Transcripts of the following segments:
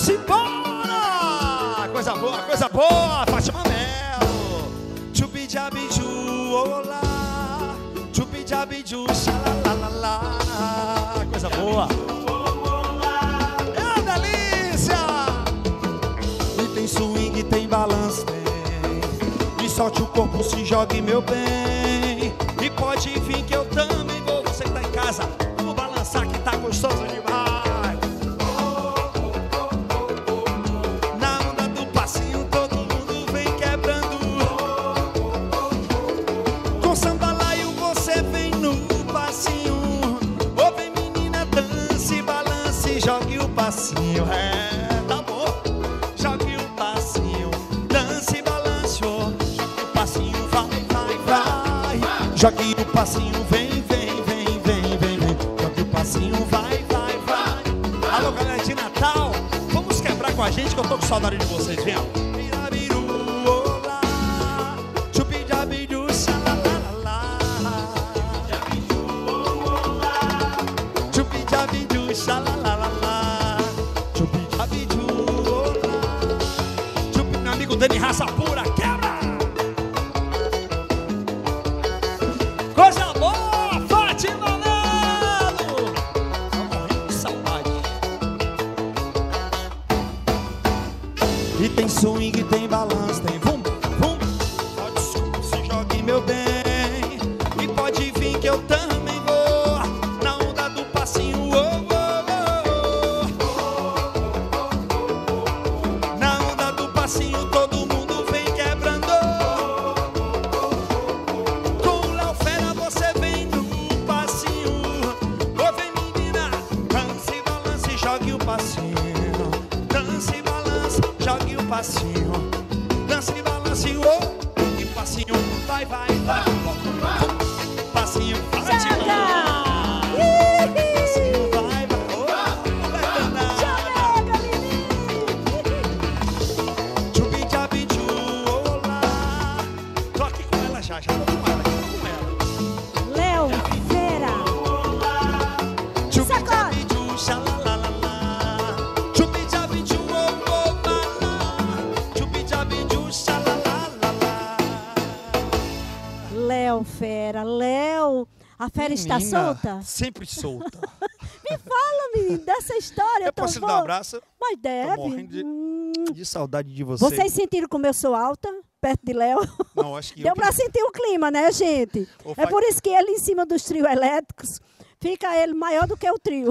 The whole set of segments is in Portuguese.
Simbora! Coisa boa, Fátima Melo. Chubijabiju, olá. Chubijabiju, xalalalala. Coisa boa. É uma delícia! E tem swing, tem balanço, tem. E solte o corpo, se jogue, meu bem. E pode vir que eu também vou. Você que tá em casa, vamos balançar que tá gostoso demais. Na onda do passinho todo mundo vem quebrando. Com sambalaio você vem no passinho. Ô vem menina, dance, balance, jogue o passinho. É, tá bom. Jogue o passinho, dance, balance, ó. O passinho vai, vai, vai. Jogue o passinho, vem, vem, vem, vem, vem, vem. Jogue o passinho, vai, vai, vai. Alô, galera de Natal, vamos quebrar com a gente que eu tô com saudade de vocês, vem. Pirabiru, olá. Chupijabiru, xalalala. Chupijabiru, xalalala. Chupijabiru, olá. Chupi, meu amigo Dani, raça pura, quebra! Coisa boa, Fátima Melo! Tá morrendo de saudade. E tem swing, tem balanço, tem vum, vum. Pode se jogue, meu bem. E pode vir que eu também vou. Na onda do passinho, oh, oh, oh. Na onda do passinho todo mundo vem quebrando. Com o Léo Fera você vem no passinho. Ô vem menina, dance, balance, jogue o passinho. Dance, balance, jogue o passinho. Dance, balance, oh. E passinho, vai, vai, vai. Passinho, vai, te passinho, vai, vai. Oh, vai danada. Chubijabiju, olá. Tô aqui com ela já, tô com ela, tô com ela. Léo Fera. Chubijabiju, xalalalala. Chubijabiju, oh, oh, oh. Chubijabiju, xalalalala. Léo Fera. Léo, a fera está Menina, solta? Sempre solta. Me fala, menino, dessa história Eu tão posso lhe dar um boa. abraço? Mas Tô deve. morrendo de saudade de você. Vocês sentiram como eu sou alta, perto de Léo? Não, acho que Deu eu pra sentir o clima, né, gente? Ô, É por isso que ele, em cima dos trios elétricos, fica ele maior do que o trio.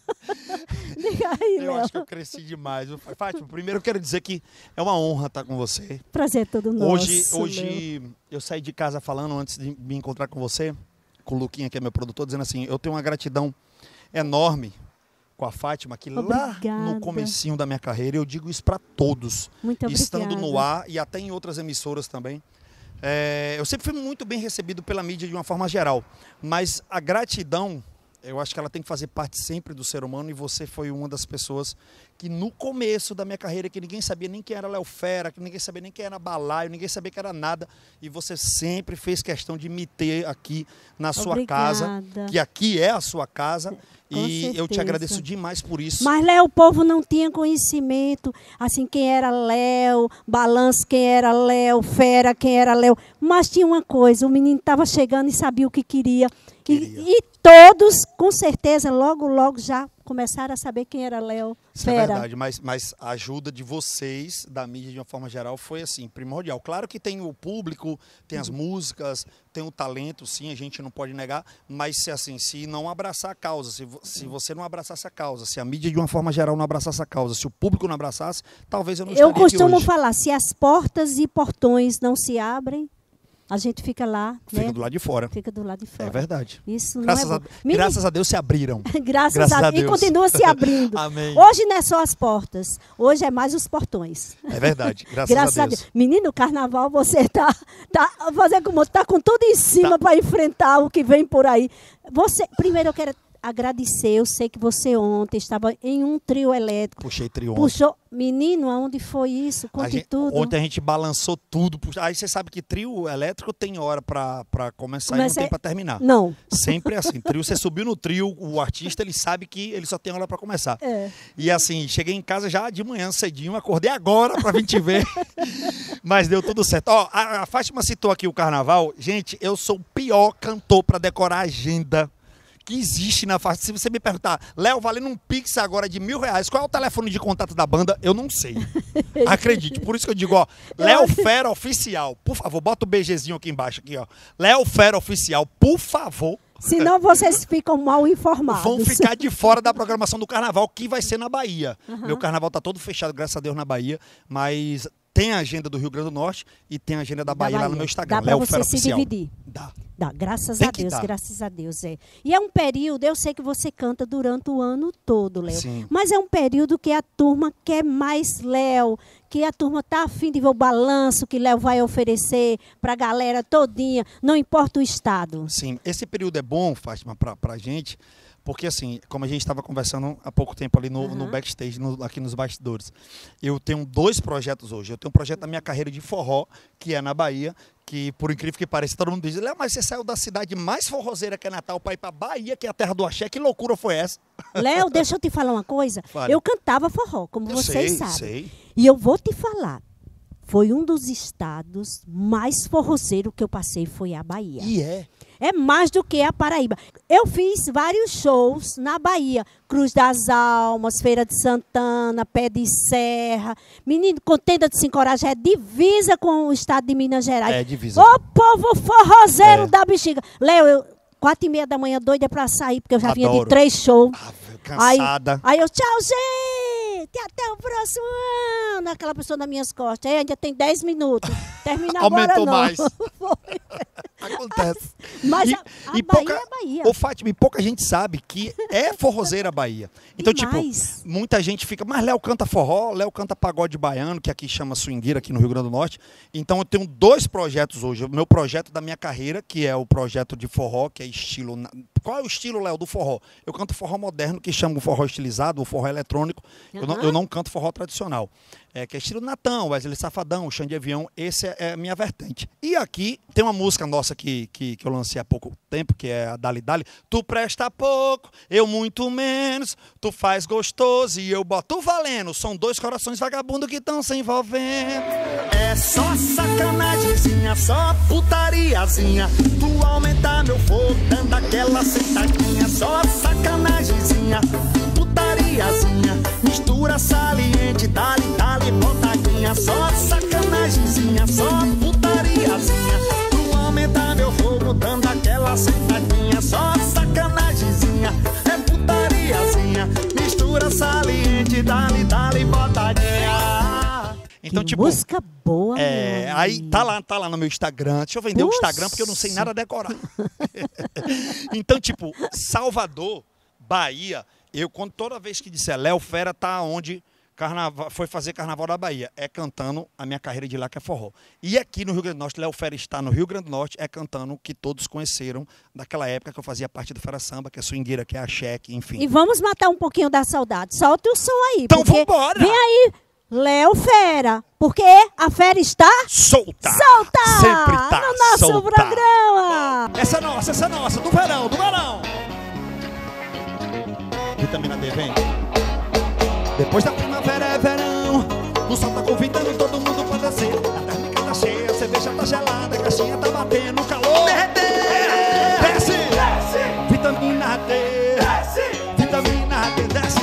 Diga aí, Eu Léo. acho que eu cresci demais. Fátima, primeiro eu quero dizer que é uma honra estar com você. Prazer todo nosso. Hoje eu saí de casa falando, antes de me encontrar com você, com o Luquinha, que é meu produtor, dizendo assim, eu tenho uma gratidão enorme com a Fátima, que lá Obrigada. no comecinho da minha carreira, eu digo isso para todos, Muito obrigada. estando no ar e até em outras emissoras também. Eu sempre fui muito bem recebido pela mídia de uma forma geral, mas a gratidão, eu acho que ela tem que fazer parte sempre do ser humano, e você foi uma das pessoas que no começo da minha carreira, que ninguém sabia nem quem era Léo Fera, que ninguém sabia nem quem era Balaio, ninguém sabia que era nada, e você sempre fez questão de me ter aqui na sua Obrigada. casa, que aqui é a sua casa, Com e eu te certeza. agradeço demais por isso. Mas, Léo, o povo não tinha conhecimento, assim, quem era Léo, Balanço, quem era Léo, Fera, quem era Léo. Mas tinha uma coisa, o menino estava chegando e sabia o que queria. E todos, com certeza, logo, logo já começaram a saber quem era Léo, Isso é Fera. verdade, mas a ajuda de vocês, da mídia de uma forma geral, foi assim, primordial. Claro que tem o público, tem as músicas, tem o talento, sim, a gente não pode negar, mas se não abraçar a causa, se você não abraçasse a causa, se a mídia de uma forma geral não abraçasse a causa, se o público não abraçasse, talvez eu não estaria Eu costumo aqui hoje. falar, se as portas e portões não se abrem, a gente fica lá, Fica né? do lado de fora. Fica do lado de fora. É verdade. Isso Graças, não é a, bom. Menino, graças a Deus se abriram. Graças a Deus. E continua se abrindo. Amém. Hoje não é só as portas, hoje é mais os portões. É verdade, graças a Deus. Menino, carnaval você tá fazer como tá com tudo em cima para enfrentar o que vem por aí. Você, primeiro eu quero agradecer. Eu sei que você ontem estava em um trio elétrico. Puxei trio ontem. Puxou. Menino, aonde foi isso? Conte tudo. Ontem a gente balançou tudo. Aí você sabe que trio elétrico tem hora pra começar e não tem pra terminar. Não. Sempre é assim. Trio, você subiu no trio, o artista, ele sabe que ele só tem hora pra começar. E assim, cheguei em casa já de manhã cedinho, acordei agora pra vir te ver. Mas deu tudo certo. Ó, a Fátima citou aqui o carnaval. Gente, eu sou o pior cantor pra decorar a agenda que existe na faixa. Se você me perguntar, Léo, valendo um Pix agora de R$1.000, qual é o telefone de contato da banda? Eu não sei. Acredite. Por isso que eu digo, ó, Léo Fera Oficial. Por favor, bota o BGzinho aqui embaixo, aqui, ó. Léo Fera Oficial, por favor. Senão vocês ficam mal informados. Vão ficar de fora da programação do carnaval, que vai ser na Bahia. Meu carnaval tá todo fechado, graças a Deus, na Bahia, mas tem a agenda do Rio Grande do Norte e tem a agenda da Bahia lá no meu Instagram. Dá pra você se dividir. Dá. Dá, graças a Deus, graças a Deus. E é um período, eu sei que você canta durante o ano todo, Léo. Sim. Mas é um período que a turma quer mais Léo, que a turma tá afim de ver o balanço que Léo vai oferecer pra galera todinha, não importa o estado. Sim, esse período é bom, Fátima, pra gente, porque assim, como a gente estava conversando há pouco tempo ali no backstage, aqui nos bastidores, eu tenho 2 projetos hoje. Eu tenho um projeto da minha carreira de forró, que é na Bahia, que por incrível que pareça, todo mundo diz, Léo, mas você saiu da cidade mais forrozeira que é Natal para ir para Bahia, que é a terra do axé, que loucura foi essa? Léo, deixa eu te falar uma coisa. Fale. Eu cantava forró, como vocês sabem. Sei. E eu vou te falar, foi um dos estados mais forrozeiros que eu passei, foi a Bahia. E é? É mais do que a Paraíba. Eu fiz vários shows na Bahia. Cruz das Almas, Feira de Santana, Pé de Serra. Menino, Contenda de Sincoragem é divisa com o estado de Minas Gerais. É divisa. Ô povo forrozeiro da bexiga. Léo, eu 4h30 da manhã doida pra sair, porque eu já vinha de 3 shows. Cansada. Aí eu, tchau, gente, até o próximo ano. Aquela pessoa nas minhas costas. Aí ainda tem 10 minutos. Termina agora Aumentou não. mais. Acontece. Mas a Bahia é Bahia. Ô, Fátima, e pouca gente sabe que é forrozeira a Bahia. Então, Demais. tipo, muita gente fica, mas Léo canta forró, Léo canta pagode baiano, que aqui chama swingueira, aqui no Rio Grande do Norte. Então, eu tenho 2 projetos hoje. O meu projeto da minha carreira, que é o projeto de forró, que é estilo... Qual é o estilo, Léo, do forró? Eu canto forró moderno, que chama o forró estilizado, o forró eletrônico. Eu não canto forró tradicional. Que é estilo Natão, Wesley Safadão, Xande de Avião, esse é a minha vertente. E aqui tem uma música nossa que eu lancei há pouco tempo, que é a Dali Dali. Tu presta pouco, eu muito menos, tu faz gostoso e eu boto valendo. São 2 corações vagabundos que estão se envolvendo. É só sacanagemzinha, só putariazinha. Tu aumentar meu fogo, dando aquela sentadinha. Só sacanagemzinha, putariazinha. Mistura saliente, dali, dali, botadinha. Só sacanagemzinha, só putariazinha. Tu aumentar meu fogo, dando aquela sentadinha. Só sacanagemzinha, é putariazinha. Mistura saliente, dali, dali, botadinha. Então, que música boa, aí tá lá no meu Instagram. Deixa eu vender o Instagram, porque eu não sei nada decorar. Então, tipo, Salvador, Bahia, toda vez que disser Léo Fera tá onde foi fazer Carnaval da Bahia, é cantando a minha carreira de lá, que é forró. E aqui no Rio Grande do Norte, Léo Fera está no Rio Grande do Norte, é cantando o que todos conheceram daquela época que eu fazia parte do Fera Samba, que é swingueira, que é axé, enfim. E vamos matar um pouquinho da saudade. Solta o som aí. Então vambora! Vem aí, Léo Fera, porque a fera está solta! Sempre tá no nosso solta. programa! Essa é nossa, do verão! Vitamina D, vem! Depois da primavera é verão, o sol tá convidando todo mundo pra descer. A térmica tá cheia, a cerveja tá gelada, a caixinha tá batendo, calor desce! Vitamina D, vitamina D, desce!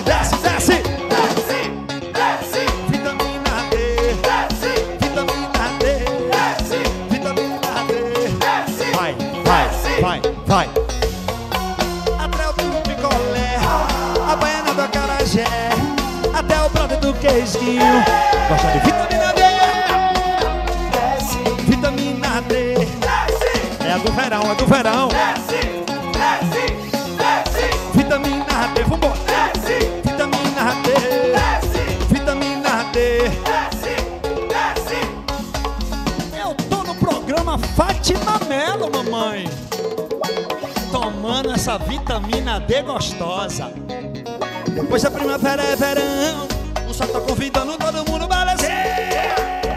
Vitamina D, vitamina D, vitamina D. Vai! Até o do picolé, a baiana do acarajé, até o brother do queijinho. Gosta de vitamina D? Desce. Vitamina D. Desce. É do verão. Desce. Vitamina D, vambora. Desce. Vitamina D. Desce. Vitamina D. Desce. Eu tô no programa Fátima Melo, mamãe. Tomando essa vitamina D gostosa. Depois da primavera é verão, o sol tá convidando todo mundo para descer.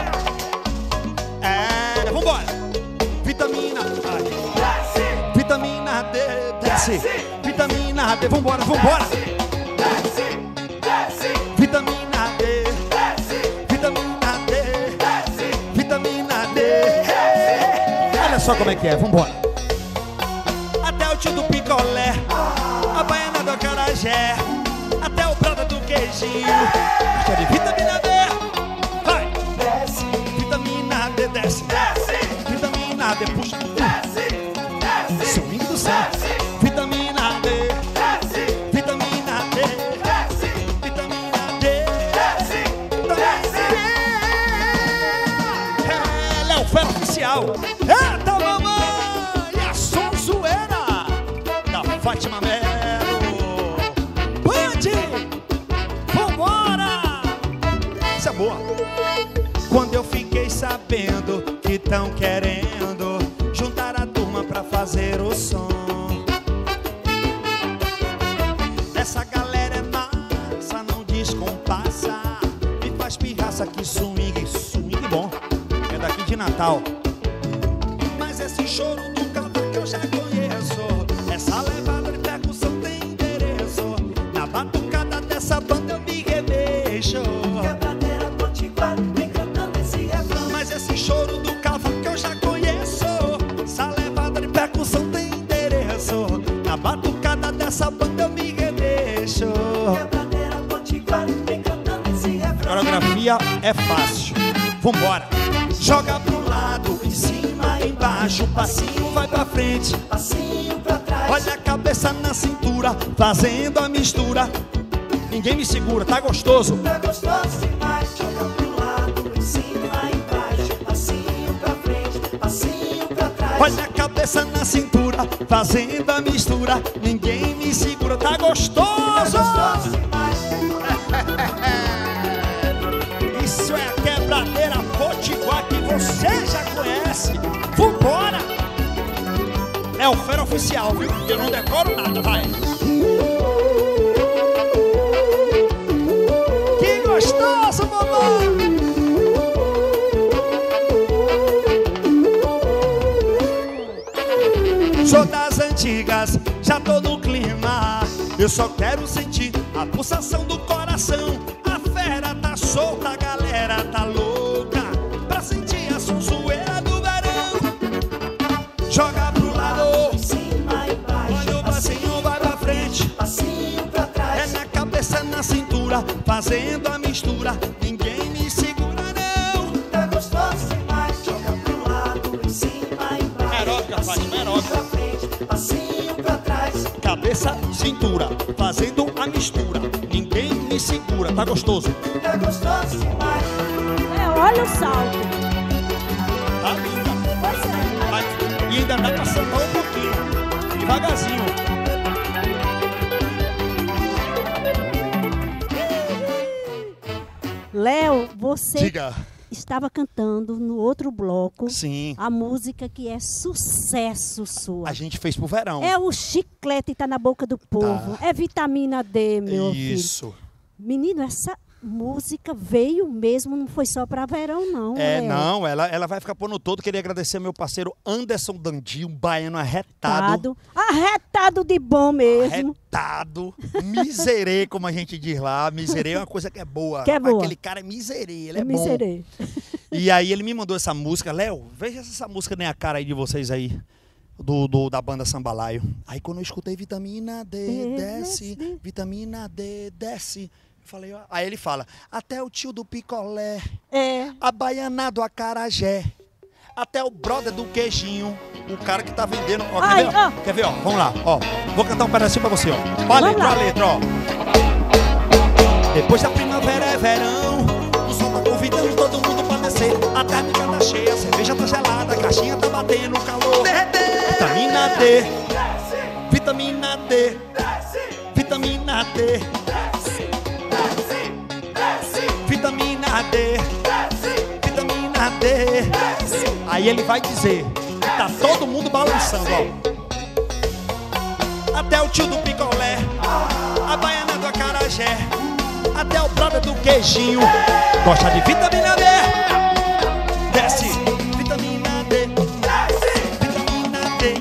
Vambora. Vitamina D, vitamina D, desce. Vitamina D, vambora, vambora. Vitamina D, vitamina D, vitamina D. Olha só como é que é, vambora. Até o tio do picolé, a baiana do acarajé, até o brother do queijinho. Gosta de vitamina D? Vai! Desce. Vitamina D, desce. Desce. Vitamina D, puxa. Desce. Desce. Swing do céu. Vitamina D. Desce. Vitamina D. Desce. Vitamina D. Desce. Desce. Ela é o Fera Oficial. Eita, mamãe! E a sonzoeira da Fátima Melo. Vambora! Isso é boa. Quando eu fiquei sabendo que tão querendo juntar a turma pra fazer o som, essa galera é massa, não descompassa, me faz pirraça, que swing, swing bom. É daqui de Natal. Mas esse choro do canto que eu já conheço, essa levada de percussão tem endereço. Na batucada dessa banda eu me remexo. Quebradeira potiguar, vem cantando esse refrão. Mas esse choro do cavalo que eu já conheço, essa levada de percussão tem endereço. Na batucada dessa banda eu me remexo. Quebradeira potiguar, vem cantando esse refrão. Coreografia é fácil. Vambora. Joga pro lado, em cima, embaixo, passinho vai pra frente, passinho pra trás. olha a cabeça na cintura, fazendo a mistura. Ninguém me segura, tá gostoso. Tá gostoso demais. Joga pro lado, em cima, embaixo, passinho pra frente, passinho pra trás. Olha a cabeça na cintura, fazendo a mistura. Ninguém me segura, tá gostoso. Tá gostoso demais. Isso é a quebradeira potiguar que você já conhece. Vambora! É o Fera Oficial, viu? Eu não decoro nada, vai. Que gostoso, mamãe! Sou das antigas, já tô no clima. Eu só quero sentir a pulsação do coração. A fera tá solta, a galera tá louca pra sentir a sonzoeira do verão. Joga pro lado, Em cima, embaixo, olha o passinho, vai pra frente. passinho pra trás. É na cabeça, na cintura, fazendo a mistura. Ninguém me segura, não. Tá gostoso demais. Joga pro lado, em cima, embaixo, Aeróbica, Fátima, aeróbica. pra frente, passinho pra trás. Cabeça, cintura, fazendo a mistura. Ninguém me segura, tá gostoso. Tá gostoso demais. Olha o salto. Tá linda. Pois é. Mas, e ainda dá pra sentar um pouquinho, devagarzinho. Léo, você Diga. estava cantando no outro bloco Sim. a música que é sucesso sua. A gente fez pro verão. É o chiclete tá na boca do povo. É vitamina D, meu filho. Isso. Menino, essa música veio mesmo, não foi só para verão, não. É, Léo. não, ela vai ficar por no todo. Queria agradecer ao meu parceiro Anderson Dandi, um baiano arretado. Arretado de bom mesmo. Arretado, miserê, como a gente diz lá. Miserê é uma coisa que é boa. Que é boa. Aquele cara é miserê, ele é bom. Miserê. E aí ele me mandou essa música. Léo, veja se essa música nem a cara aí de vocês aí. Da banda Sambalaio. Aí quando eu escutei vitamina D, desce, vitamina D, desce. Eu falei, ó. Aí ele fala, até o tio do picolé, a baiana do acarajé, até o brother do queijinho, o cara que tá vendendo. Ó, Ai, quer ver, ó? ó. Quer ver, ó? Vamos lá, ó. Vou cantar um pedacinho pra você, ó. Ó a letra, ó. Depois da primavera é verão, o sol tá convidando todo mundo pra descer. A térmica tá cheia, a cerveja tá gelada, a caixinha tá batendo, o calor. Vitamina D, vitamina D, vitamina D, vitamina D, vitamina D. Aí ele vai dizer que tá todo mundo balançando, ó. até o tio do picolé, a baiana do acarajé, até o brother do queijinho. Gosta de vitamina D? Desce, vitamina D. Vitamina D.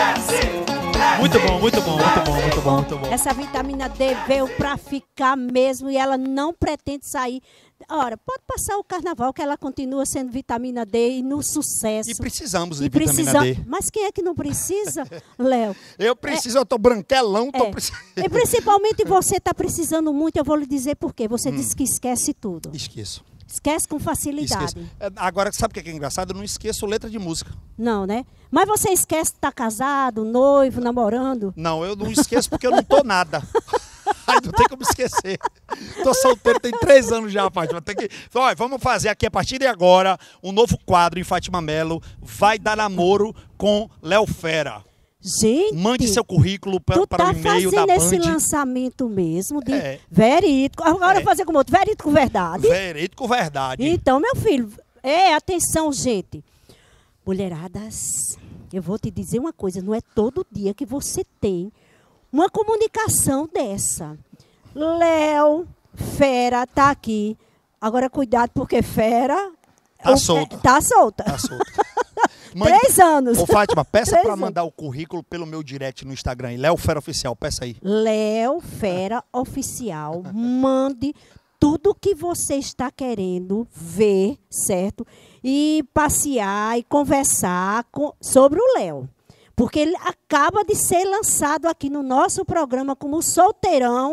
Muito bom, muito bom, muito bom, muito bom, muito bom. Essa vitamina D veio pra ficar mesmo e ela não pretende sair. Ora, pode passar o carnaval que ela continua sendo vitamina D e no sucesso. E precisamos de vitamina D. Mas quem é que não precisa, Léo? Eu preciso, eu tô branquelão, tô precisando. E principalmente você está precisando muito, eu vou lhe dizer por quê. Você disse que esquece tudo. Esqueço. Esquece com facilidade. Esqueço. Agora, sabe o que é engraçado? Eu não esqueço letra de música. Não, né? Mas você esquece de estar casado, noivo, namorando? Não, eu não esqueço porque eu não tô nada. Ai, não tem como esquecer. Tô solteiro, tem 3 anos já, Fátima. Tem que... Olha, vamos fazer aqui, a partir de agora, um novo quadro em Fátima Melo. Vai dar namoro com Léo Fera. Gente, mande seu currículo para o e-mail da Band. Tu tá fazendo esse lançamento mesmo de verídico. Agora fazer como outro, verídico verdade. Verídico verdade. Então, meu filho, atenção, gente. Mulheradas, eu vou te dizer uma coisa, não é todo dia que você tem uma comunicação dessa. Léo Fera tá aqui. Agora, cuidado, porque Fera... Tá solta. Tá solta. Tá solta. 3 anos. Ô, Fátima, peça para mandar o currículo pelo meu direct no Instagram. Léo Fera Oficial, peça aí. Léo Fera Oficial. Mande tudo que você está querendo ver, certo? E passear e conversar sobre o Léo. Porque ele acaba de ser lançado aqui no nosso programa como solteirão.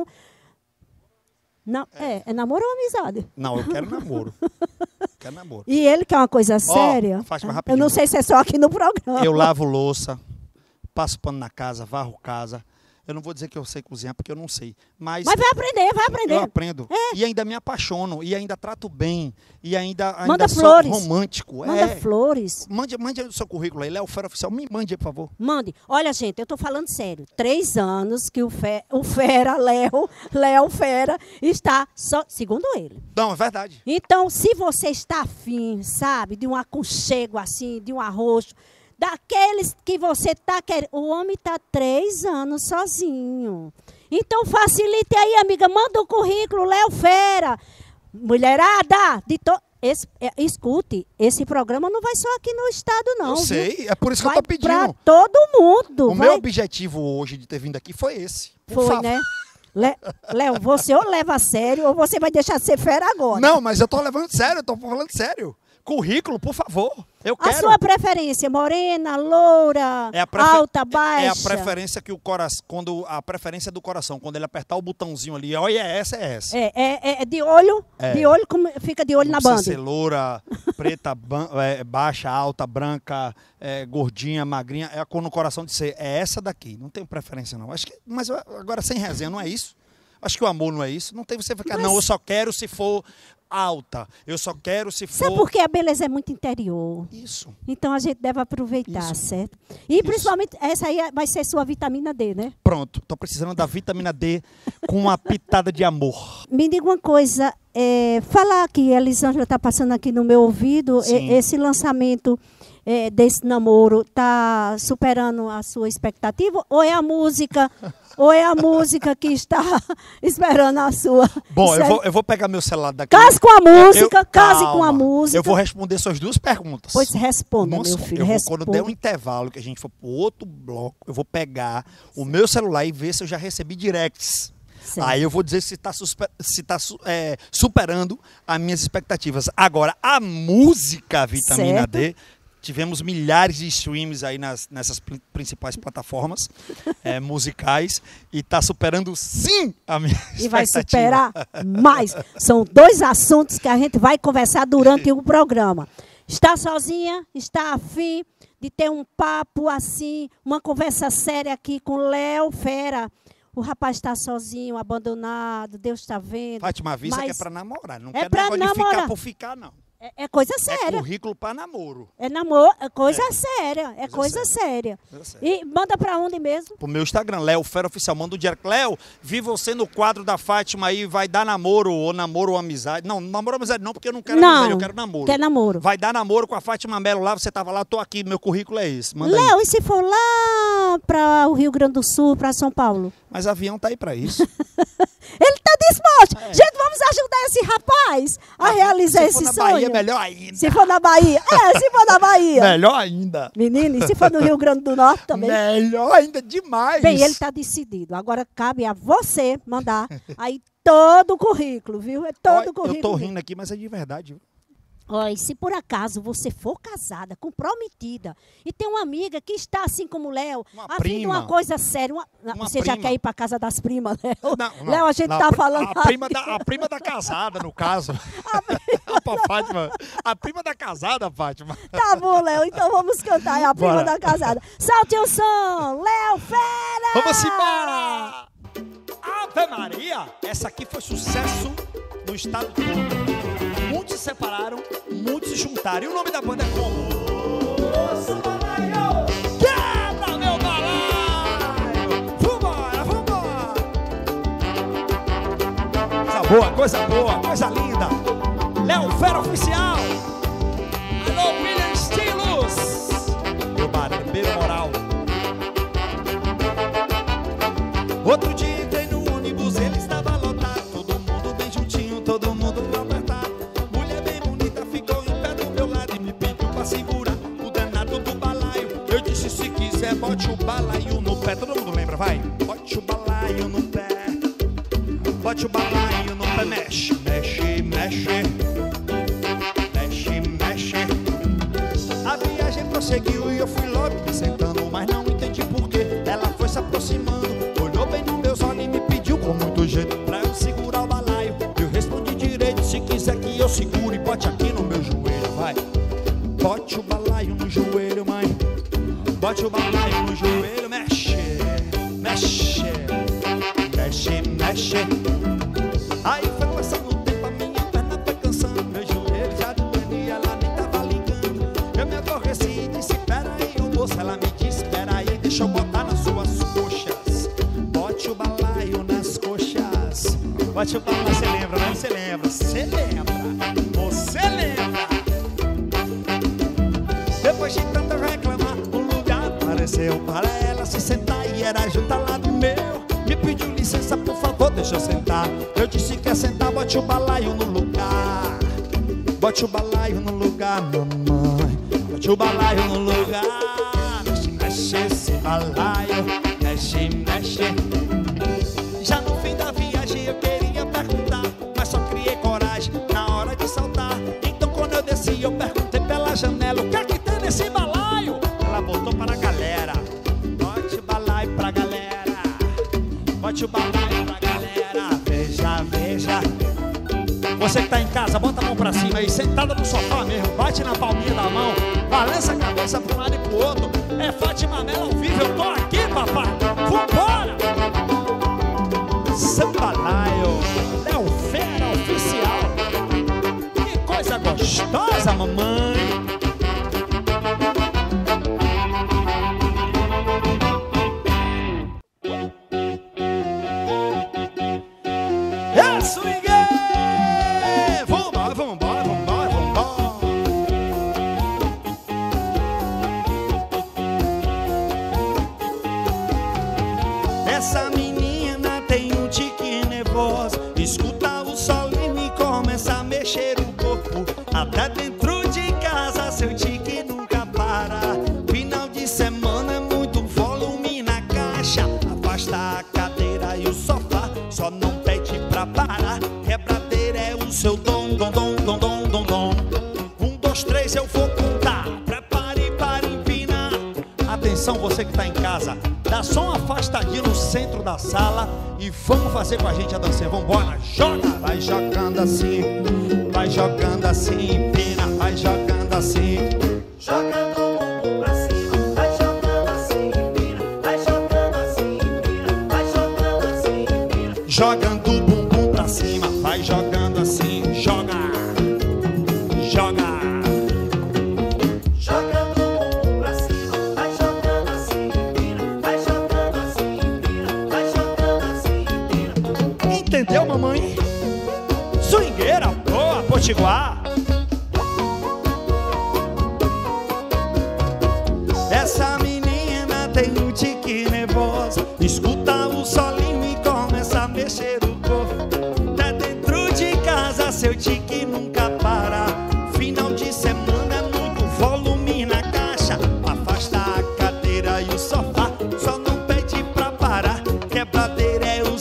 Não, é namoro ou amizade? Não, eu quero namoro. Quero namoro. E ele quer uma coisa séria? Fátima, rapidinho. Eu não sei se é só aqui no programa. Eu lavo louça, passo pano na casa, varro casa. Eu não vou dizer que eu sei cozinhar, porque eu não sei. Mas vai aprender, vai aprender. Eu aprendo. E ainda me apaixono, e ainda trato bem, e ainda Manda sou flores. romântico. Manda flores. Mande o seu currículo aí, Léo Fera Oficial. Me mande, por favor. Mande. Olha, gente, eu tô falando sério. 3 anos que o Fera, Léo Fera, está só, segundo ele. Não, é verdade. Então, se você está afim, sabe, de um aconchego assim, de um arroxo, daqueles que você está querendo. O homem está 3 anos sozinho. Então, facilite aí, amiga. Manda o currículo, Léo Fera. Mulherada, escute, esse programa não vai só aqui no estado, não. Eu sei, viu? é por isso que vai eu tô pedindo. Para todo mundo. O meu objetivo hoje de ter vindo aqui foi esse. Foi, favor. Né? Léo, você ou leva a sério ou você vai deixar de ser fera agora. Não, mas eu tô levando sério, eu tô falando sério. Currículo, por favor. Eu quero. A sua preferência, morena, loura, alta, baixa? É a preferência que o coração, a preferência do coração, quando ele apertar o botãozinho ali, olha, é essa. É de olho, fica de olho na banda. Precisa ser loura, preta, baixa, alta, branca, gordinha, magrinha, é a cor no coração de ser, é essa daqui, não tenho preferência não. Acho que, mas agora sem resenha, não é isso? Acho que o amor não é isso, não tem você ficar, não, eu só quero se for alta, eu só quero se for... Sabe por que a beleza é muito interior? Isso. Então a gente deve aproveitar, isso. Certo? E principalmente, essa aí vai ser sua vitamina D, né? Pronto, tô precisando da vitamina D com uma pitada de amor. Me diga uma coisa, falar aqui, a Elisângela está passando aqui no meu ouvido, esse lançamento desse namoro está superando a sua expectativa? Ou é a música... Ou é a música que está esperando a sua... Bom, eu vou pegar meu celular daqui. Case com a música, case com a música. Eu vou responder suas 2 perguntas. Pois responda, meu filho, quando der um intervalo, que a gente for para o outro bloco, eu vou pegar o meu celular e ver se eu já recebi directs. Certo. Aí eu vou dizer se está superando as minhas expectativas. Agora, a música Vitamina D... Tivemos milhares de streams aí nessas principais plataformas musicais e está superando sim a minha expectativa. E vai superar mais. São 2 assuntos que a gente vai conversar durante o programa. Está sozinha? Está afim de ter um papo assim, uma conversa séria aqui com Léo Fera? O rapaz está sozinho, abandonado, Deus está vendo. Fátima, avisa que é para namorar, não quer negócio de ficar por ficar, não. É coisa séria. É currículo para namoro. É coisa séria. É coisa séria. E manda para onde mesmo? Pro meu Instagram, Léo Fera Oficial. Manda o direct. Léo, vi você no quadro da Fátima aí, vai dar namoro ou amizade. Não, namoro ou amizade não, porque eu não quero amizade, eu quero namoro. Quer namoro. Vai dar namoro com a Fátima Melo lá, você tava lá, tô aqui, meu currículo é esse. Manda Léo, aí. E se for lá para o Rio Grande do Sul, para São Paulo. Mas avião tá aí para isso. Ele está disposto. Gente, vamos ajudar esse rapaz a realizar esse sonho. Se for na Bahia, melhor ainda. Se for na Bahia. Se for na Bahia. Melhor ainda. Menino, e se for no Rio Grande do Norte também? Melhor ainda, demais. Bem, ele está decidido. Agora cabe a você mandar aí todo o currículo, viu? É todo o currículo. Eu tô rindo aqui, mas é de verdade, viu? Olha, se por acaso você for casada, comprometida, e tem uma amiga que está assim como o Léo, a fim de uma coisa séria, você já quer ir para casa das primas, Léo? Não, Léo, a gente está falando... A prima da casada, no caso. Fátima, a prima da casada, Fátima. Tá bom, Léo, então vamos cantar a prima da casada. Solte o som, Léo Fera! Vamos embora! Ave Maria! Essa aqui foi sucesso no estado todo. Muitos se separaram, muitos se juntaram. E o nome da banda é como? Quebra, meu balaio! Vambora, vambora! Coisa boa, coisa linda. Léo Fera Oficial. Alô, William Estilos. Meu barbeiro moral. Outro dia entrei no ônibus, ele estava lotado. Todo mundo bem juntinho, todo mundo apertado. Mulher bem bonita ficou em pé do meu lado e me pediu pra segurar o danado do balaio. Eu disse, se quiser, bote o balaio no pé. Todo mundo lembra, vai? Bote o balaio no pé. Bote o balaio no pé, mexe, mexe, mexe. Mexe, mexe. A viagem prosseguiu e eu fui logo me sentando, mas não entendi porquê. Ela foi se aproximando, olhou bem nos meus olhos e me pediu com muito jeito pra eu segurar o balaio. Eu respondi direito, se quiser que eu segure, bote aqui no meu joelho, vai. Bote o balaio no joelho, mãe. Bote o balaio no joelho, mexe, mexe, mexe, mexe. Aí foi passando o tempo, a minha perna foi cansando, meu joelho já doendo e ela nem tava ligando. Eu me aborreci e disse, peraí, ô moça. Ela me disse, peraí, deixa eu botar nas suas coxas. Bote o balaio nas coxas. Bote o balaio, você lembra, né? Você lembra, você lembra, você lembra. Depois de tanto reclamar, um lugar apareceu para ela se sentar e era junto ao lado meu. Me pediu licença, por favor, deixa eu sentar. Eu disse que quer sentar, bote o balaio no lugar. Bote o balaio no lugar, mamãe. Bote o balaio no lugar. Mexe, mexe esse balaio. Mexe, mexe. Já no fim da viagem eu queria perguntar, mas só criei coragem na hora de saltar. Então quando eu desci eu perguntei pela janela, o que é que tem nesse balaio? Ela botou para a galera. Bote o balaio pra galera. Bote o balaio pra galera, veja, veja. Você que tá em casa, bota a mão pra cima aí, sentada no sofá mesmo, bate na palminha da mão, balança a cabeça pra um lado e pro outro. É Fátima Mello ao vivo, eu tô aqui, papai. Vambora! Sambalaio, Léo Fera Oficial. Que coisa gostosa, mamãe. Essa menina tem um tique nervoso, escuta o sol e me começa a mexer o corpo. Até dentro de casa seu tique nunca para. Final de semana é muito volume na caixa. Afasta a cadeira e o sofá, só não pede pra parar. Quebradeira é o seu dom, dom, dom, dom, dom, dom, dom. 1, 2, 3 eu vou contar, prepare para empinar. Atenção você que tá em casa, dá só uma afastadinha no centro da sala e vamos fazer com a gente a dancinha. Vambora, joga! Vai jogando assim, empina, vai jogando assim. Jogando o bumbum pra cima, vai jogando assim, empina. Vai jogando assim, empina. Vai jogando assim, empina. Jogando o bumbum pra cima, vai jogando assim, joga, joga. Jogando o bumbum pra cima, vai jogando assim, empina. Vai jogando assim, empina. Vai jogando assim, empina. Entendeu, mamãe? Swingueira, boa, potiguar. Essa menina tem um tique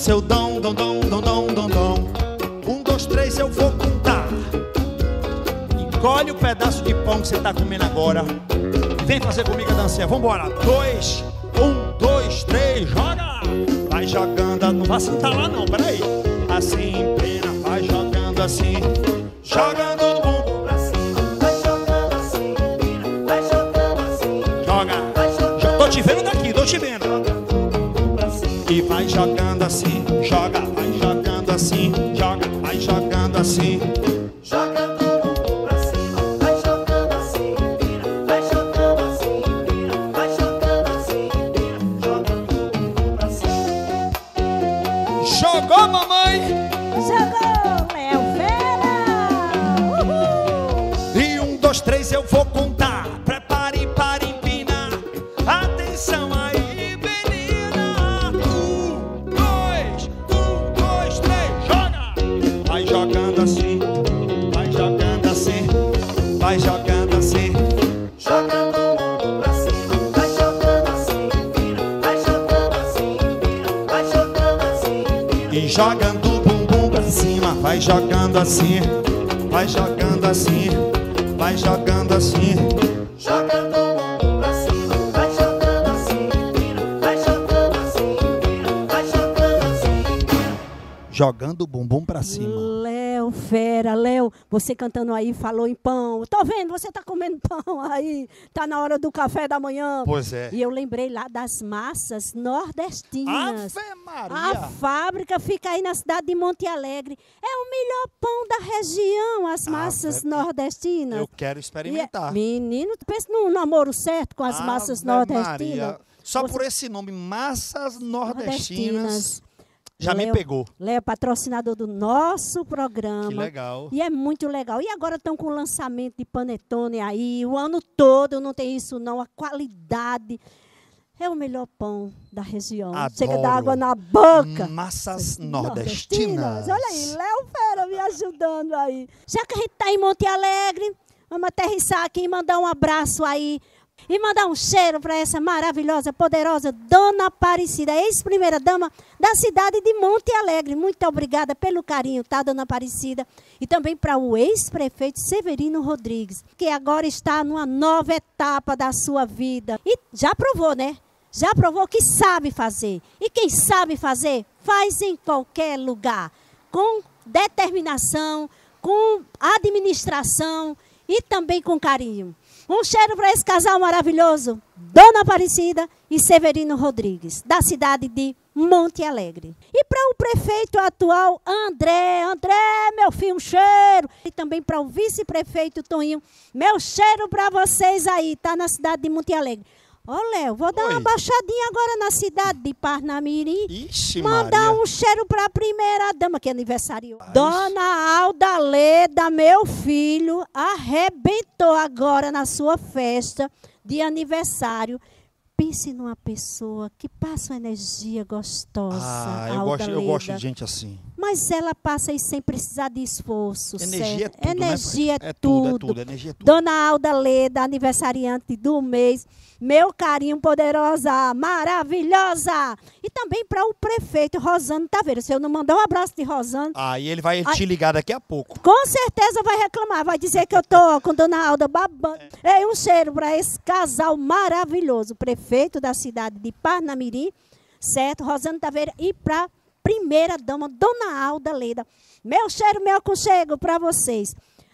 seu dom, dom, dom, dom, dom, dom, dom. 1, 2, 3, eu vou contar. Engole o pedaço de pão que você tá comendo agora. Vem fazer comigo a dancinha, vambora. 2, 1, 2, 3, joga. Vai jogando, não vai sentar lá não, peraí. Assim, pena, vai jogando assim. Jogando o bumbum pra cima, vai jogando assim, empina, vai jogando assim, joga. Já tô te vendo daqui, tô te vendo. pra cima. E vai jogando assim, joga. Vai jogando assim, joga. Vai jogando assim. Jogando o bumbum pra cima, vai jogando assim, empina, vai jogando assim, empina, vai jogando assim, empina, jogando o bumbum pra cima. Jogou, mamãe! Jogou, Léo Fera! Uhul! E 1, 2, 3 eu vou contar. Prepare para empinar. Atenção aí, menina. 1, 2, 3, joga. Vai jogando assim, vai jogando assim, vai jogando assim. Jogando o bumbum pra cima, vai jogando assim, empina, vai jogando assim, empina, vai jogando assim, empina. E jogando o bumbum pra cima, vai jogando assim, vai jogando assim, vai jogando assim. Jogando o bumbum pra cima, vai jogando assim, empina, vai jogando assim, empina, vai jogando assim, empina. Jogando o bumbum pra cima. Léo Fera, Léo, você cantando aí, falou em pão. Tô vendo, você tá comendo pão aí. Tá na hora do café da manhã. Pois é. E eu lembrei lá das massas nordestinas. Ave A Maria. fábrica fica aí na cidade de Monte Alegre. É o melhor pão da região, as massas nordestinas. Eu quero E experimentar. menino, pensa num namoro certo com as massas Ave nordestinas. Maria. Só Você- por esse nome, massas nordestinas, já me Léo- pegou. Léo, patrocinador do nosso programa. Que legal. E é muito legal. E agora estão com o lançamento de panetone aí, o ano todo, não tem isso não, a qualidade. É o melhor pão da região. Adoro. Chega da água na boca. Massas nordestinas. Olha aí, Léo Fera me ajudando aí. Já que a gente está em Monte Alegre, vamos aterrissar aqui e mandar um abraço aí. E mandar um cheiro para essa maravilhosa, poderosa Dona Aparecida, ex-primeira-dama da cidade de Monte Alegre. Muito obrigada pelo carinho, tá, Dona Aparecida? E também para o ex-prefeito Severino Rodrigues, que agora está numa nova etapa da sua vida. E já provou, né? Já provou que sabe fazer. E quem sabe fazer, faz em qualquer lugar. Com determinação, com administração e também com carinho. Um cheiro para esse casal maravilhoso, Dona Aparecida e Severino Rodrigues, da cidade de Monte Alegre. E para o prefeito atual, André, meu filho, um cheiro. E também para o vice-prefeito Toninho, meu cheiro para vocês aí, tá na cidade de Monte Alegre. Ô, Léo, vou dar uma Oi. baixadinha agora na cidade de Parnamirim. Ixi, Mandar Maria. um cheiro para a primeira dama, que é aniversário. Dona Alda Leda, meu filho, arrebentou agora na sua festa de aniversário. Pense numa pessoa que passa uma energia gostosa. Ah, eu Alda gosto de Leda. gente assim. Mas ela passa aí sem precisar de esforço. Energia certo? é tudo, Energia né? é É tudo, tudo. energia é tudo. Dona Alda Leda, aniversariante do mês. Meu carinho, poderosa, maravilhosa. E também para o prefeito Rosano Taveira. Se eu não mandar um abraço de Rosano, Aí ele vai Ai. te ligar daqui a pouco. com certeza vai reclamar. Vai dizer que eu tô com Dona Alda babando. É um cheiro para esse casal maravilhoso. Prefeito da cidade de Parnamirim, certo? Rosano Taveira. E para primeira dama, Dona Alda Leda. Meu cheiro, meu aconchego para vocês.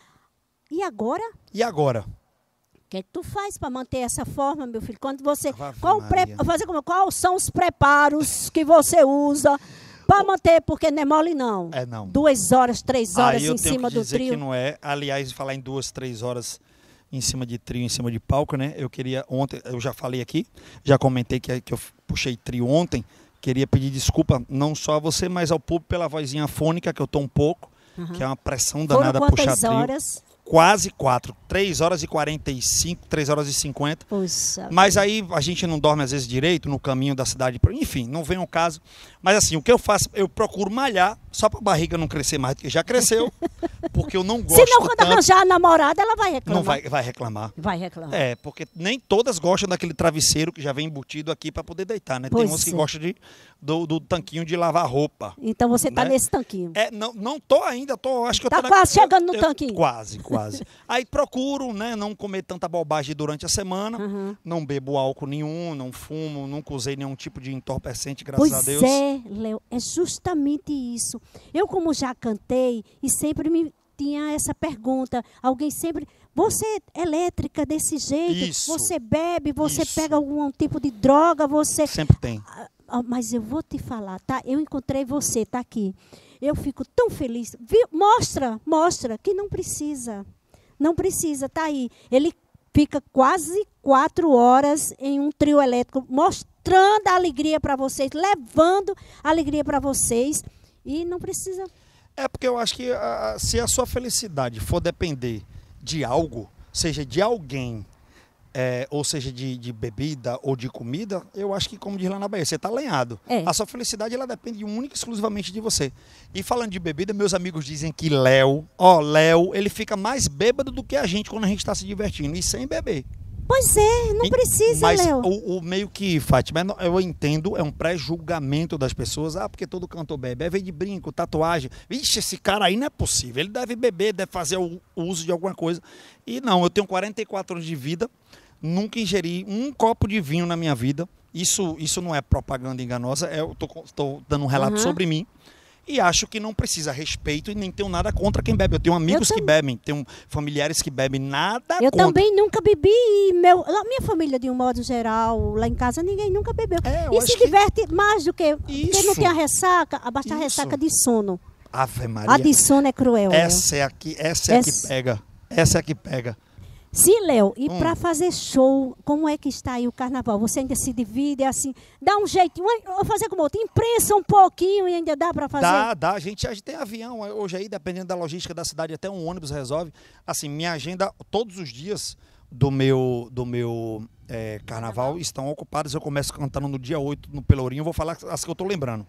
E agora? E agora? O que é que tu faz para manter essa forma, meu filho? Quando você. Ave Maria. Quais são os preparos que você usa para manter? Porque não é mole, não. É, não. 2 horas, 3 horas Aí eu em tenho cima que do dizer trio. que não é. Aliás, falar em 2, 3 horas em cima de trio, em cima de palco, né? Eu queria ontem, eu já falei aqui, já comentei que eu puxei trio ontem. Queria pedir desculpa não só a você, mas ao público pela vozinha fônica, que eu tô um pouco, que é uma pressão Foram danada puxar quantas trio. horas? Quase 4, 3 horas e 45, 3 horas e 50. Poxa. Mas aí a gente não dorme às vezes direito no caminho da cidade. Enfim, não vem ao caso. Mas assim, o que eu faço, eu procuro malhar só pra barriga não crescer mais do que já cresceu. Porque eu não gosto Se não, quando tanto. arranjar a namorada, ela vai reclamar. Não vai reclamar. Vai reclamar. É, porque nem todas gostam daquele travesseiro que já vem embutido aqui pra poder deitar, né? Pois Tem uns que é. gostam do tanquinho de lavar roupa. Então você tá Né? nesse tanquinho. Não tô ainda, acho que eu Tá tô quase chegando no tanquinho. Quase. Aí procuro, né, não comer tanta bobagem durante a semana, Uhum. não bebo álcool nenhum, não fumo, nunca usei nenhum tipo de entorpecente, graças Pois a Deus. é, Léo, é justamente isso. Eu, como já cantei, e sempre me tinha essa pergunta, alguém sempre, você é elétrica desse jeito, Isso. você bebe, você Isso. pega algum tipo de droga, você... Sempre tem. Mas eu vou te falar, tá? Eu encontrei você, tá aqui. Eu fico tão feliz. Mostra que não precisa. Não precisa, tá aí. Ele fica quase 4 horas em um trio elétrico, mostrando a alegria para vocês, levando a alegria para vocês. E não precisa. É porque eu acho que se a sua felicidade for depender de algo, seja de alguém, ou seja de bebida ou de comida, eu acho que, como diz lá na Bahia, você está alinhado. É. A sua felicidade ela depende única e exclusivamente de você. E falando de bebida, meus amigos dizem que Léo, ele fica mais bêbado do que a gente quando a gente está se divertindo, e sem beber. Pois é, não precisa, Mas Léo. o meio que, Fátima, eu entendo, é um pré-julgamento das pessoas. Ah, porque todo cantor bebe. Veio de brinco, tatuagem. Vixe, esse cara aí não é possível. Ele deve beber, deve fazer o uso de alguma coisa. E não, eu tenho 44 anos de vida, nunca ingeri um copo de vinho na minha vida. Isso não é propaganda enganosa, eu tô dando um relato sobre mim. E acho que não precisa respeito e nem tenho nada contra quem bebe. Eu tenho amigos que bebem, tenho familiares que bebem, nada Eu contra. também nunca bebi. E minha família, de um modo geral, lá em casa, ninguém nunca bebeu. Eu E acho se que- diverte mais do que... Porque não Isso. tem a ressaca, basta a Isso. ressaca de sono. Ave Maria. A de sono é cruel. Léo. Essa é a que pega. Essa é a que pega. Sim, Léo, e para fazer show, como é que está aí o carnaval? Você ainda se divide assim, dá um jeito, vou fazer como outro, imprensa um pouquinho e ainda dá para fazer? Dá. A gente tem avião hoje aí, dependendo da logística da cidade, até um ônibus resolve. Assim, minha agenda, todos os dias do meu carnaval estão ocupados. Eu começo cantando no dia 8 no Pelourinho, vou falar as que eu tô lembrando.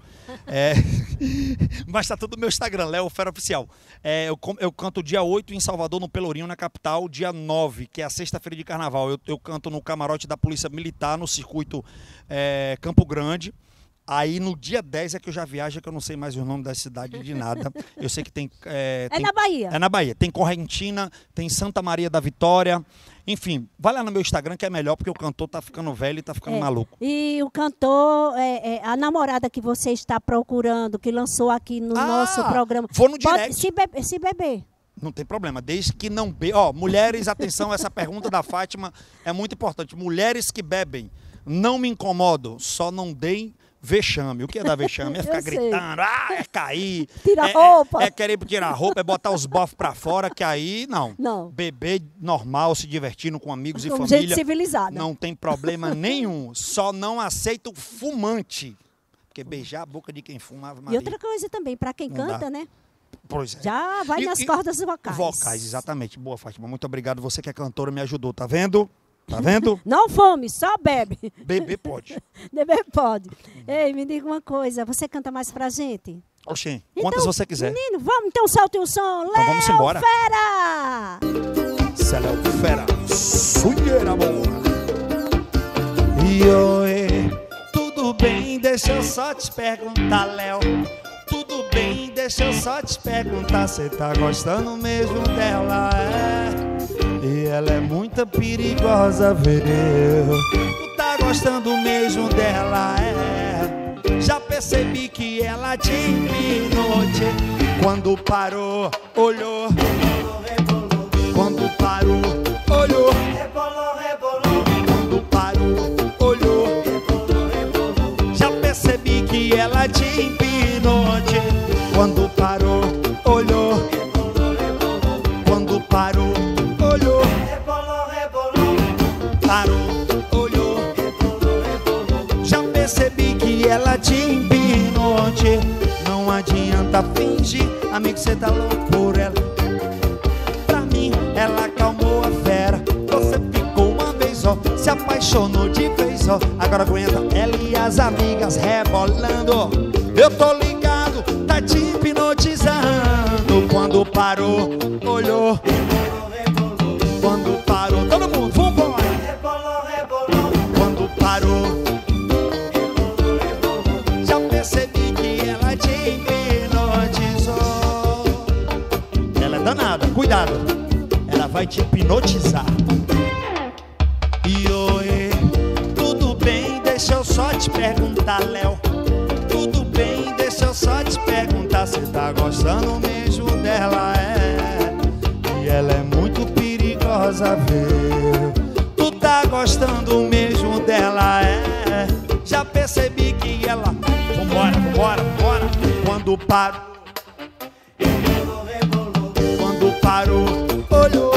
Mas tá tudo no meu Instagram, Léo Fera Oficial. Eu canto dia 8 em Salvador, no Pelourinho, na capital. Dia 9, que é a sexta-feira de carnaval, eu canto no camarote da Polícia Militar, no circuito Campo Grande. Aí no dia 10 é que eu já viajo, que eu não sei mais o nome da cidade de nada. Eu sei que tem... Na Bahia. É na Bahia. Tem Correntina, tem Santa Maria da Vitória. Enfim, vai lá no meu Instagram que é melhor, porque o cantor tá ficando velho e tá ficando maluco. E o cantor, a namorada que você está procurando, que lançou aqui no nosso programa. Vou no direct. Se beber. Não tem problema, desde que não bebe. Mulheres, atenção, essa pergunta da Fátima é muito importante. Mulheres que bebem, não me incomodam, só não deem vexame. O que é dar vexame? É ficar Eu sei. gritando, é cair. Tira a roupa. É querer tirar a roupa, é botar os bofos pra fora, que aí, não. Não. Beber normal, se divertindo com amigos e Com família. gente civilizada. Não tem problema nenhum. Só não aceito fumante. Porque beijar a boca de quem fuma, Ave E Maria. outra coisa também, para quem Não canta, dá. né? Pois é. Já vai nas cordas vocais. Vocais, exatamente. Boa, Fátima. Muito obrigado. Você que é cantora me ajudou, tá vendo? Tá vendo? Não fome, só bebe. Beber pode. Beber pode. Ei, me diga uma coisa, você canta mais pra gente? Oxê, quantas você quiser. Menino, vamos então, solte um som. Então vamos embora. Fera! Céu fera, sunheira boa. E oi, tudo bem, deixa eu só te perguntar, Léo. Tudo bem, deixa eu só te perguntar, cê tá gostando mesmo dela, E ela é muito perigosa, ver. Tu tá gostando mesmo dela, Já percebi que ela te empinou, Quando parou, olhou. Quando parou, olhou. Rebolou, rebolou, Quando parou, olhou. Já percebi que ela te empinou, Quando parou, olhou. Quando parou, olhou. rebolou, rebolou, Parou, olhou. Já percebi que ela te empinou, Não adianta fingir, amigo, cê tá louco por ela. Pra mim, ela acalmou a apaixonou de vez, ó. Agora aguenta, ela e as amigas rebolando. Eu tô ligado, tá te hipnotizando. Quando parou, olhou. Quando parou, todo mundo, vambora. Quando parou, já percebi que ela te hipnotizou. Ela é danada, cuidado. Ela vai te hipnotizar. E oi, tudo bem, deixa eu só te perguntar, Léo. Tudo bem, deixa eu só te perguntar. Cê tá gostando mesmo dela, é? E ela é muito perigosa, viu? Tu tá gostando mesmo dela, é? Já percebi que ela... Vambora, vambora, vambora. Quando parou, quando parou, olhou.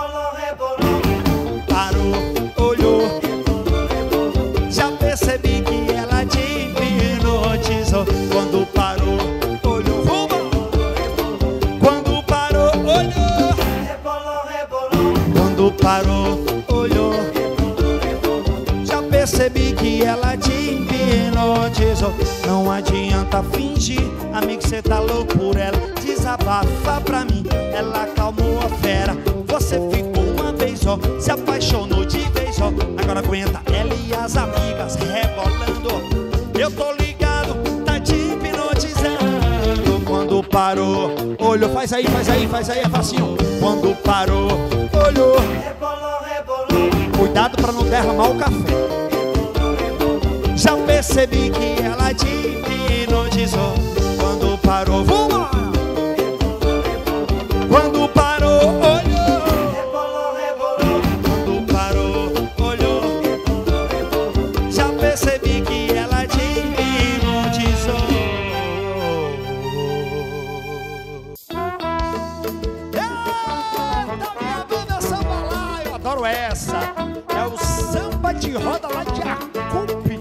Parou, olhou. Já percebi que ela te hipnotizou. Quando parou, olhou. Quando parou, olhou. Quando parou, olhou. Já percebi que ela te hipnotizou. Não adianta fingir, amigo, cê tá louco por ela. Desabafa pra mim, ela acalmou a fera. Você ficou uma vez, ó, se apaixonou de vez, ó. Agora aguenta, ela e as amigas rebolando. Eu tô ligado, tá te hipnotizando. Quando parou, olhou. Faz aí, é facinho. Quando parou, olhou. Cuidado pra não derramar o café. Já percebi que ela te hipnotizou. Quando parou, vambora. Quando parou, olhou. Quando parou, olhou. Já percebi que ela te hipnotizou. Eita, minha banda Samba Lá, eu adoro essa. É o samba de roda lá de Acupe.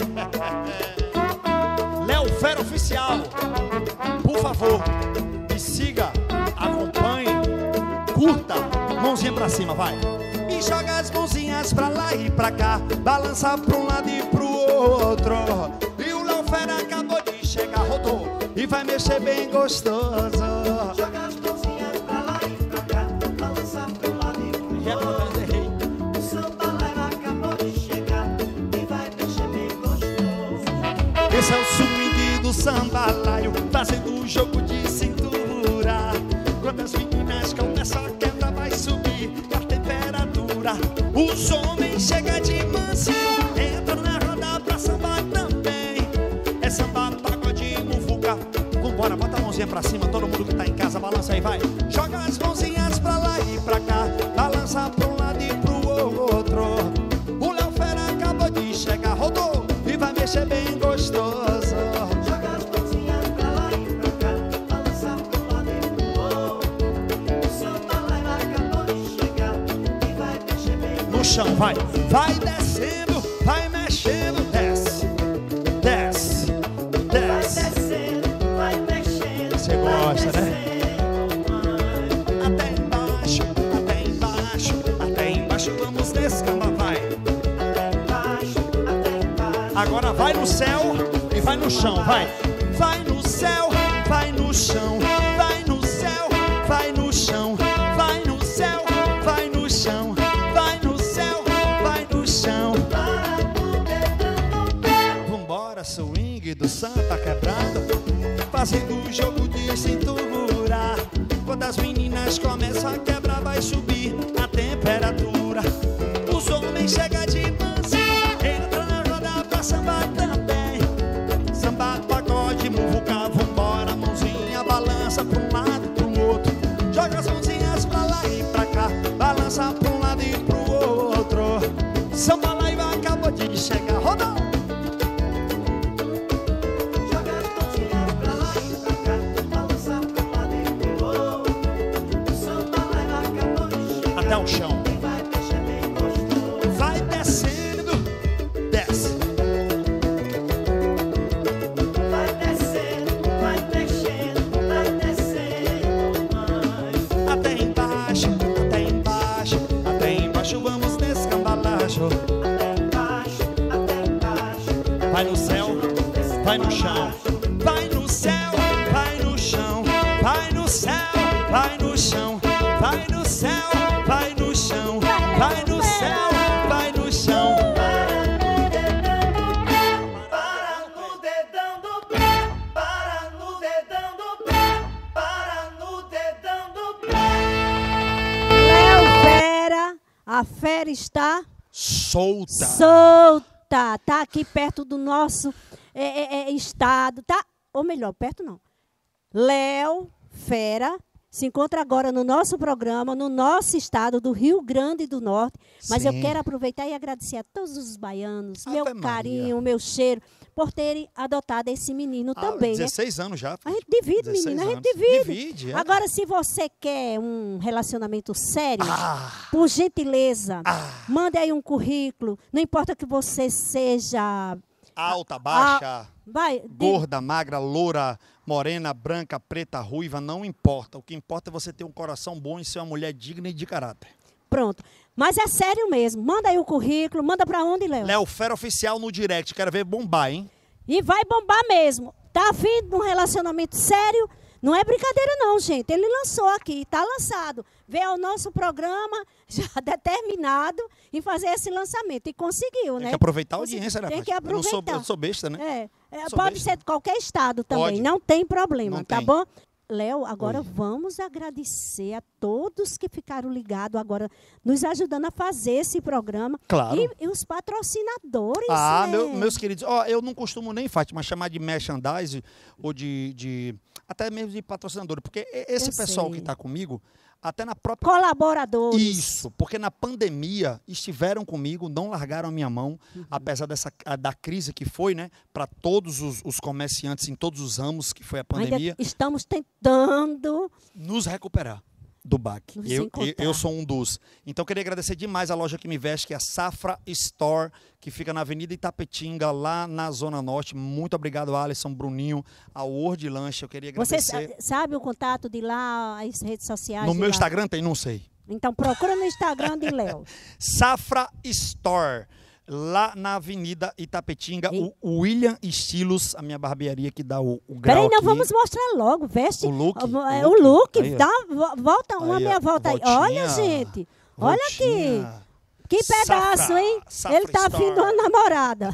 Léo Fera Oficial. Por favor, me siga, acompanhe, curta. Mãozinha pra cima, vai. E joga as mãozinhas pra lá e pra cá, balança pra um lado e pro outro. E o Léo Fera acabou de chegar, rodou e vai mexer bem gostoso. Joga as mãozinhas pra lá e pra cá, balança pro lado e pro outro. O Samba Lá acabou de chegar e vai mexer bem gostoso. Esse é o swing do Samba Laio, fazendo o jogo de cintura. Quando as meninas começam a quebra, vai subir a temperatura. Os homens chegam de mansinho, entram na roda pra sambar também. É samba, pagode, muvuca. Vambora, bota a mãozinha pra cima, todo mundo que tá em casa, balança aí, vai. Joga as mãozinhas pra lá e pra cá, balança pra um lado e pro outro. O Léo Fera acabou de chegar, rodou e vai mexer bem gostoso. Joga as mãozinhas pra lá e pra cá, balança pro lado e pro outro. O Samba Lá acabou de chegar e vai mexer bem No chão, vai. Vai descendo, vai mexendo, desce, desce, desce. vai mexendo. Você gosta, né? Descendo, Até embaixo, até embaixo, até embaixo, vamos descamba, vai. até embaixo, até embaixo. Agora vai no céu e vai no chão, vai. Vai no céu, vai no chão, vai no céu, vai no chão, vai no céu, vai no chão, vai no céu, vai no chão. Vambora, swing do Santa quebrando, fazendo o jogo de cintura. Quando as meninas começam a quebrar, vai subir a temperatura. Os homens chegam de mansinho, entra na roda pra sambar também. Samba, pagode, muvuca, vambora, mãozinha, balança pra um lado e pro outro. Joga as mãozinhas pra lá e pra cá, balança pra um lado e pro outro. Samba Lá acabou de chegar, rodou. Joga as mãozinhas pra lá e pra cá, balança pro lado e pro outro. O Samba Lá acabou de chegar Até o chão. e vai mexer bem gostoso. Vai descendo, desce. Vai descendo, vai mexendo, vai descendo. vai no céu, vai no chão, vai no céu, vai no chão, vai no céu, vai no chão. Para no dedão do pé, para no dedão do pé, para no dedão do pé. Léo Fera, a fera está Solta. solta. Tá aqui perto do nosso estado, tá? Ou melhor, perto não. Léo Fera se encontra agora no nosso programa, no nosso estado do Rio Grande do Norte. Mas eu Sim. quero aproveitar e agradecer a todos os baianos, Ave meu Maria. carinho, meu cheiro, por terem adotado esse menino também, né? 16 anos já. A gente divide, 16 menina, a gente anos. divide. Divide, é. Agora, se você quer um relacionamento sério, Ah. por gentileza, mande aí um currículo. Não importa que você seja... Alta, baixa, Vai, gorda, magra, loura, morena, branca, preta, ruiva, não importa. O que importa é você ter um coração bom e ser uma mulher digna e de caráter. pronto. Mas é sério mesmo. Manda aí o currículo. Manda pra onde, Léo? Léo Fera Oficial no direct. Quero ver bombar, hein? E vai bombar mesmo. Tá afim de um relacionamento sério? Não é brincadeira não, gente. Ele lançou aqui, tá lançado. Veio ao nosso programa já determinado em fazer esse lançamento. E conseguiu, Tem né? que aproveitar a audiência, né, Tem que Fátima? aproveitar. Eu não sou besta, né? Sou Pode besta. ser de qualquer estado também. Pode. Não tem problema, Não tá tem. bom? Léo, agora Oi. vamos agradecer a todos que ficaram ligados agora, nos ajudando a fazer esse programa. Claro. E os patrocinadores, Ah, né? meus queridos, ó, eu não costumo nem, Fátima, chamar de merchandise ou até mesmo de patrocinador, porque esse Eu pessoal sei. que está comigo, até na própria... Colaboradores. Isso, porque na pandemia estiveram comigo, não largaram a minha mão, apesar da crise que foi, né, para todos os comerciantes em todos os ramos que foi a pandemia, Ainda estamos tentando. nos recuperar do baque. Nos Eu encontrar. sou um dos. Então, queria agradecer demais a loja que me veste, que é a Safra Store, que fica na Avenida Itapetinga, lá na Zona Norte. Muito obrigado, Alisson, Bruninho, ao Word Lanche. Eu queria Você agradecer. sabe o contato de lá, as redes sociais? No de meu lá? Instagram tem? Não sei. Então procura no Instagram de Léo. Safra Store, lá na Avenida Itapetinga. E- O William Estilos, a minha barbearia que dá o grau Peraí, não, aqui. vamos mostrar logo. Veste. O look, O look. Aí, ó. Dá, volta, uma Aí, ó, meia volta aí. voltinha. Olha, gente. Olha aqui. Voltinha. Que pedaço, Safra, hein? Safra Ele tá afim de uma Store. namorada.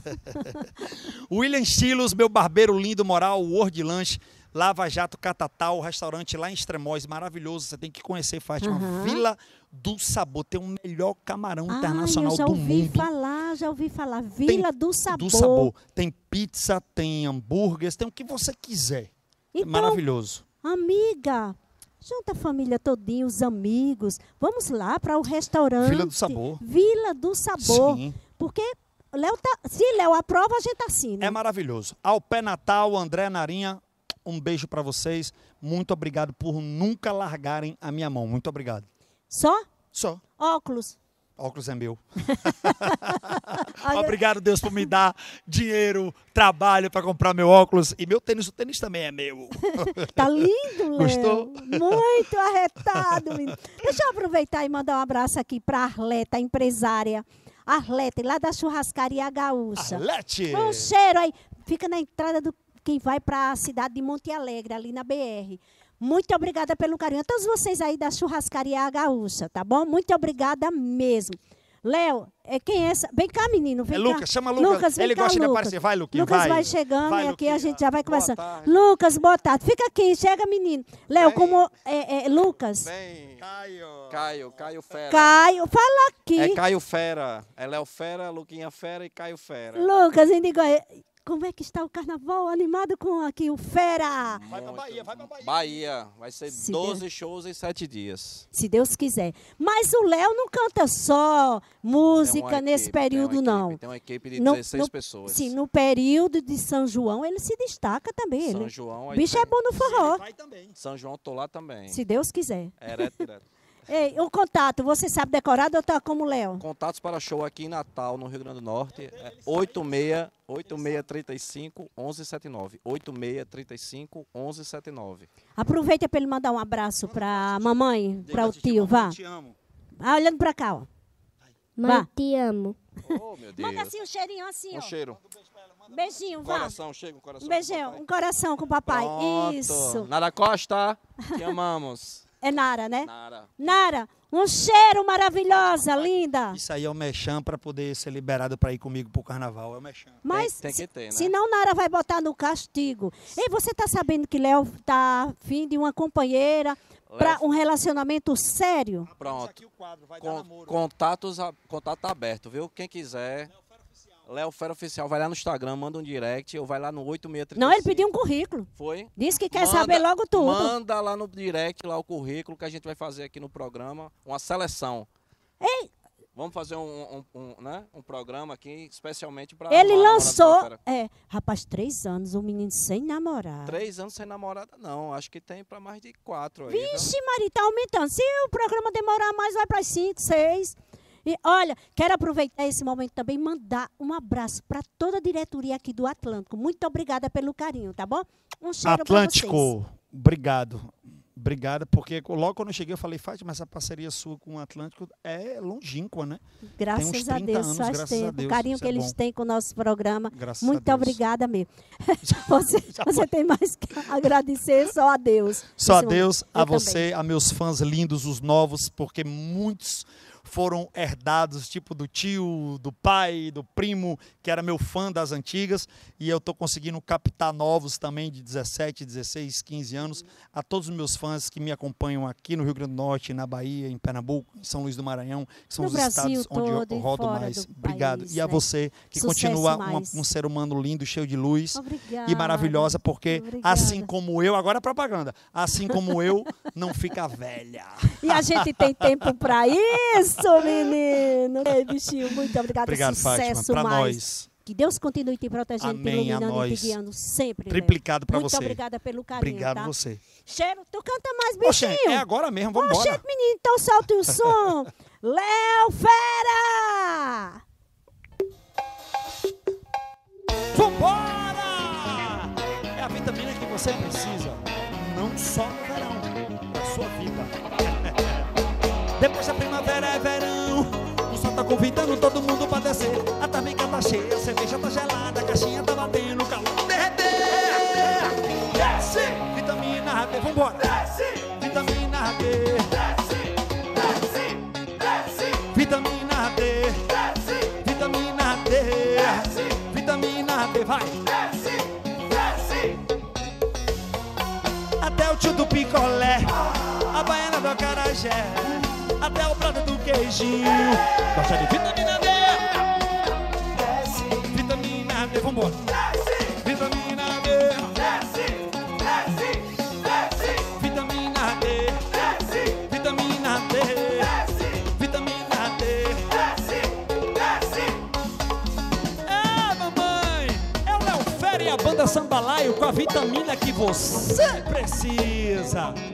William Estilos, meu barbeiro lindo, moral, Word Lanche, Lava Jato Catatal, restaurante lá em Extremóis, maravilhoso, você tem que conhecer, Fátima. Aham. Vila do Sabor, tem o melhor camarão Ah, internacional eu já do ouvi mundo. falar, já ouvi falar. Vila do Sabor. Do Sabor. Tem pizza, tem hambúrgueres, tem o que você quiser. É Então, maravilhoso. amiga, junta a família todinha, os amigos. Vamos lá para o restaurante. Vila do Sabor. Vila do Sabor. Sim. Porque Léo tá, se Léo aprova, a gente assina. É maravilhoso. Ao Pé Natal, André Narinha, um beijo pra vocês. Muito obrigado por nunca largarem a minha mão. Muito obrigado. Só Só. óculos. Óculos é meu. Olha, Obrigado, Deus, por me dar dinheiro, trabalho para comprar meu óculos. E meu tênis, o tênis também é meu. tá lindo, Léo. Gostou? Muito arretado, menino. Deixa eu aproveitar e mandar um abraço aqui para Arleta, empresária. Arlete, lá da Churrascaria Gaúcha. Arlete! Um cheiro aí. Fica na entrada do quem vai para a cidade de Monte Alegre, ali na BR. Muito obrigada pelo carinho. A todos vocês aí da Churrascaria Gaúcha, tá bom? Muito obrigada mesmo. Léo, quem é essa? Vem cá, menino. Vem É cá. Lucas, chama Lucas. vem Ele cá, gosta de Lucas. aparecer. Vai, Luquinha, Lucas vai. vai chegando Vai, e aqui a Luquinha. gente já vai Boa conversando. tarde. Lucas, boa tarde. Fica aqui, chega, menino. Léo, Vem. como... Lucas. Vem, Caio. Caio Fera. Caio, fala aqui. É Caio Fera. É Léo Fera, Luquinha Fera e Caio Fera. Lucas, eu digo, como é que está o carnaval animado com aqui o Fera? Vai pra Bahia, vai pra Bahia. Bahia. Vai ser Se 12 shows em 7 dias. Se Deus quiser. Mas o Léo não canta só música Tem uma nesse equipe, período, não. Tem uma equipe de No- 16 no- pessoas. Sim, no período de São João ele se destaca também. São Ele. João. O aí bicho tem- é bom no forró, Vai também. São João, tô lá também. se Deus quiser. Direto. Ei, o contato, você sabe decorado ou tá como o Léo? Contatos para show aqui em Natal, no Rio Grande do Norte, é 8635-1179. 8635-1179. Aproveita para ele mandar um abraço para a mamãe, para o Diga, tio, vá. Te amo. Ah, olhando para cá, ó. Mãe, Vá. te amo. Oh, meu Deus. Manda assim o cheirinho assim, Um ó. cheiro. Beijinho, vá. Coração, chega um coração. Um beijinho, um coração com o papai. Pronto. Isso. Nara Costa, te amamos. É Nara, né? Nara. Nara, um cheiro maravilhosa, linda. Isso aí é o mechan para poder ser liberado para ir comigo pro carnaval. É o mechan. Mas Tem que ter, né? senão Nara vai botar no castigo. E você tá sabendo que Léo tá afim de uma companheira para um relacionamento sério? Pronto. Aqui o quadro vai dar namoro. Contato aberto, viu? Quem quiser. Léo Fera Oficial, vai lá no Instagram, manda um direct, ou vai lá no 8635. Não, ele pediu um currículo. Foi? Disse que quer saber logo tudo. Manda lá no direct lá o currículo que a gente vai fazer aqui no programa, uma seleção. Ei, Vamos fazer um programa aqui especialmente para... ele lançou... rapaz, 3 anos, um menino sem namorar. 3 anos sem namorada, não. Acho que tem para mais de 4 aí. Viu? Vixe, Maria, tá aumentando. Se o programa demorar mais, vai para 5, 6. E olha, quero aproveitar esse momento também e mandar um abraço para toda a diretoria aqui do Atlântico. Muito obrigada pelo carinho, tá bom? Um cheiro para vocês. Atlântico, obrigado. Obrigado, porque logo quando eu cheguei eu falei, Fátima, essa parceria sua com o Atlântico é longínqua, né? Graças Tem uns a 30 Deus, anos, faz graças a tempo. Deus, O carinho isso que é eles bom. têm com o nosso programa. Graças a Muito Deus. obrigada mesmo. Você tem mais que agradecer só a Deus. Só a nesse Deus, momento. a Eu você, também. a meus fãs lindos, os novos, porque muitos foram herdados, tipo do tio, do pai, do primo, que era meu fã das antigas, e eu estou conseguindo captar novos também de 17, 16, 15 anos, a todos os meus fãs que me acompanham aqui no Rio Grande do Norte, na Bahia, em Pernambuco, em São Luís do Maranhão, que são No os Brasil estados onde todo eu e rodo fora mais. do Obrigado. país, E a né? você, que Sucesso continua mais. um ser humano lindo, cheio de luz Obrigada. e maravilhosa, porque Obrigada. assim como eu, agora é propaganda, assim como eu, não fica velha. E a gente tem tempo para isso, menino. Ei, bichinho, muito obrigada. Obrigado, Fátima. Sucesso Para mais. nós. Que Deus continue te protegendo, te Amém, a iluminando e nós. te guiando sempre. Triplicado para Muito você. obrigada pelo carinho, Obrigado tá? você. Cheiro, tu canta mais, Oxe, bichinho. é agora mesmo, vamos embora. Oxe, menino, então solta o som. Léo Fera! Vambora! É a vitamina que você precisa, não só no verão, da sua vida. Depois da primavera é verão, o sol tá convidando todo mundo pra descer. A tabica tá cheia, a cerveja tá gelada, a caixinha tá batendo, o calor derreter. Desce! Vitamina D, vambora! Desce! Vitamina D. Desce! Desce! Desce! Vitamina D. Desce! Vitamina D. Desce! Vitamina D, vai! Desce! Desce! Até o tio do picolé, a baiana do acarajé, até o prato do queijinho gosta de vitamina D. Desce. Vitamina D, vambora. Desce. Vitamina D. Desce. Desce. Desce. Vitamina D. Desce. Vitamina D. Desce. Vitamina D. Desce. Desce. É, mamãe, é o Léo Fera e a banda Sambalaio com a vitamina que você precisa.